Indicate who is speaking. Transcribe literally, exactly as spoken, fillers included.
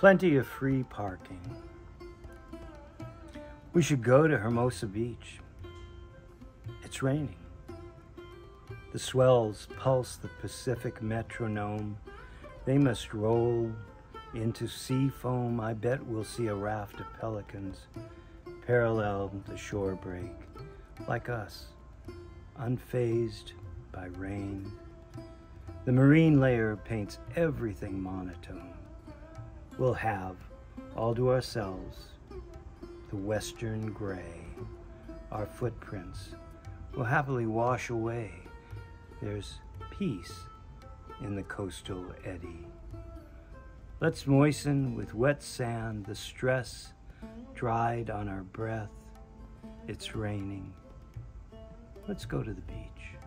Speaker 1: plenty of free parking. We should go to Hermosa Beach. It's raining. The swells pulse the Pacific metronome. They must roll into seafoam. I bet we'll see a raft of pelicans parallel the shorebreak, like us, unfazed by rain. The marine layer paints everything monotone. We'll have, all to ourselves, the western gray. Our footprints will happily wash away. There's peace in the coastal eddy. Let's moisten with wet sand the stress dried on our breath. It's raining. Let's go to the beach.